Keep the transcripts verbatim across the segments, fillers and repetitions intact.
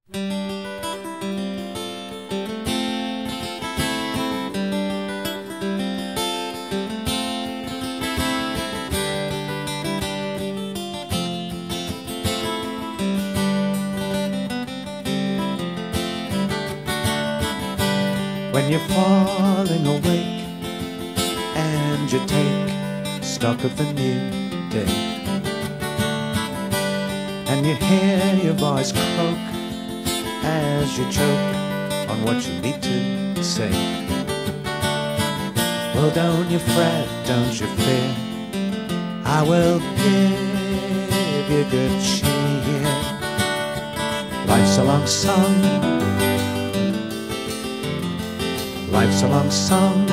When you're falling awake and you take stock of the new day, and you hear your voice croak as you choke on what you need to say, well, don't you fret, don't you fear, I will give you good cheer. Life's a long song, life's a long song,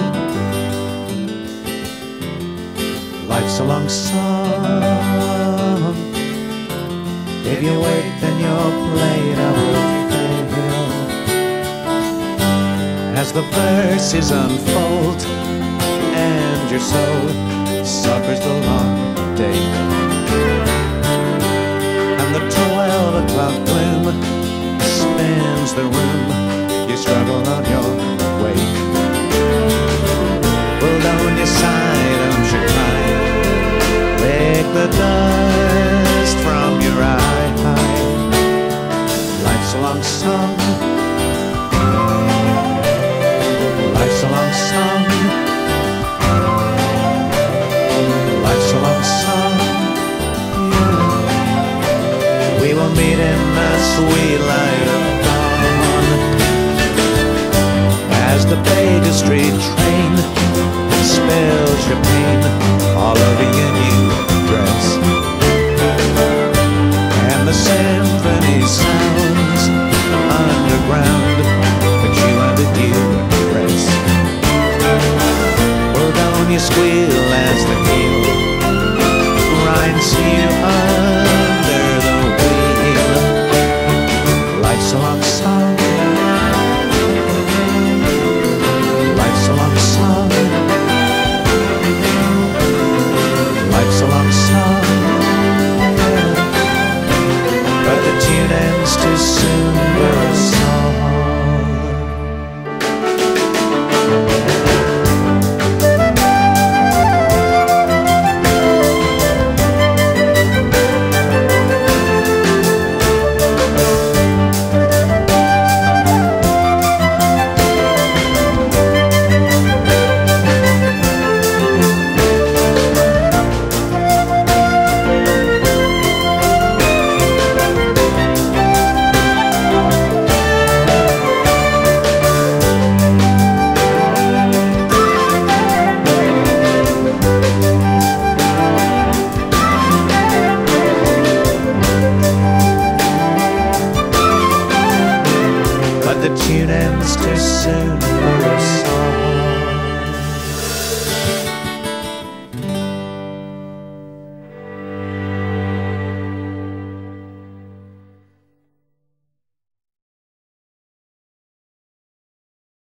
life's a long song. If you wait, then your plate will fail. As the verses unfold and your soul suffers the long day, and the twelve o'clock gloom spins the room, you struggle on your way. Well, don't you sigh, don't you cry, lick the dust from your eye. Life's a long song, life's a long song, life's a long song, yeah. We will meet in the sweet light of dawn, as the Baker Street train spills your pain all over your new dress, and the symphony sounds underground, but you and the new dress. Well, don't you squeal as the heel grinds you under the wheel. Life's a long song, life's a long song, life's a long song, yeah. But the tune ends too soon for a song. The tune ends too soon for us.